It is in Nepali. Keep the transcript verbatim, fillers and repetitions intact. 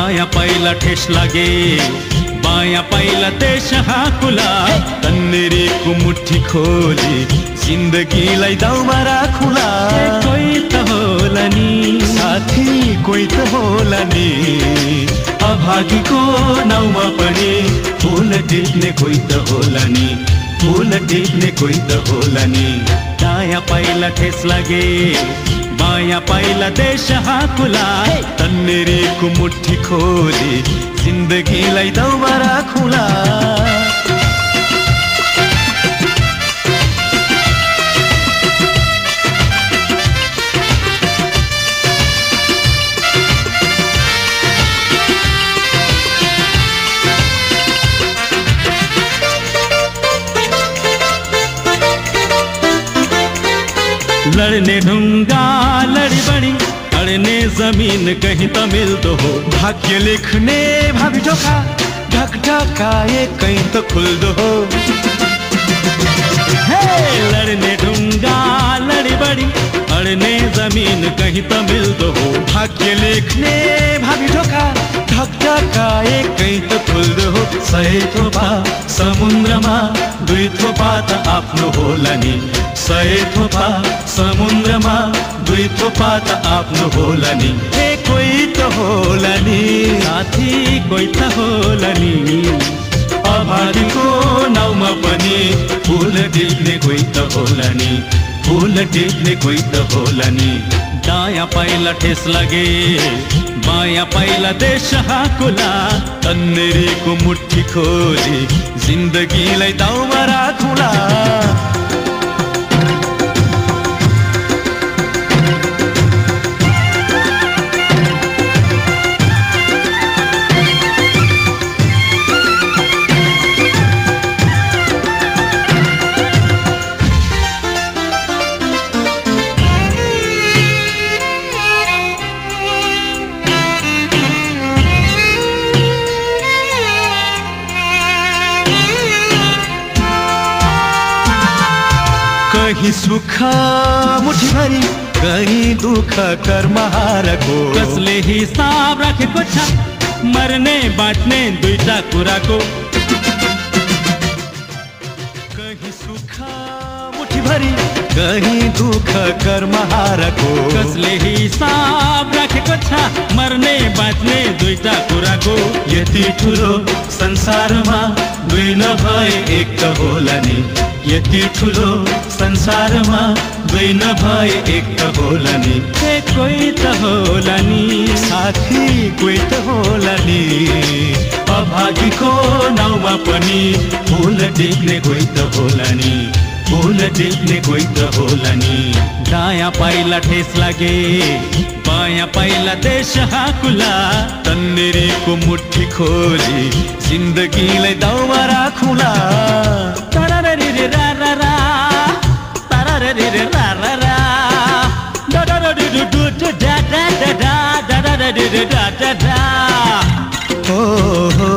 दायाँ पाइला ठेस लागे बायाँ पाइला देश हाकुला तन्नेरीको मुट्ठी खोली जिन्दगीलाई दाउमा राखुला कोही त होला नि साथी कोही त होला नि अभागीको नाउँमा पनि फुल टिप्ने कोही त होला नि फुल टिप्ने कोही त होला नि दायाँ पाइला ठेस लागे बायाँ पाइला देश हाकुला तन्नेरीको मुट्ठी खोली जिन्दगीलाई दाउमा राखुला लड़ने ढूंगा लड़ी बड़ी अड़ने जमीन कहीं तो मिल दो हो भाग्य लिखने भाभी ढोका ढक ढकाए कहीं तो खुल दो हो हे लड़ने ढूंगा लड़ी बड़ी अड़ने जमीन कहीं तो मिल दो हो भाग्य लिखने भाभी ढोका ढक ढकाए कहीं तो खुल दो हो सही थोपा समुद्रमा दुई थोपा त आफ्नो होला नि सय थोपा समुद्रमा दुई थोपा त आफ्नो होला नि ए कोही त होला नि साथी कोही त होला नि अभागीको नाउँमा पनि फुल टिप्ने कोही त होला नि फुल टिप्ने कोही त होला नि दायाँ पाइला ठेस लागे बायाँ पाइला देश हाकुला तन्नेरीको मुट्ठी खोली जिन्दगीलाई दाउमा राखुला कहीं सुख मुठी भरी कहीं दुख कर्म हारको कसले हिसाब राखेको छ मर्ने बाँच्ने दुईटा कुराको कहीं सुख मुठी भरी कहीं दुख कर्म हारको कसले हिसाब राखेको छ मर्ने बाँच्ने दुईटा कुराको यति ठुलो संसारमा दुई नभए एक त होला नि यति ठुलो संसारमा दुई नभए एक त होला नि ए कोही त होला नि साथी कोही त होला नि अभागीको नाउँमा पनि फुल टिप्ने कोही त होला नि फुल टिप्ने कोही त होला नि दायाँ पाइला ठेस लागे बायाँ पाइला देश हाकुला तन्नेरीको मुट्ठी खोली जिन्दगीलाई दाउमा राखुला हो हो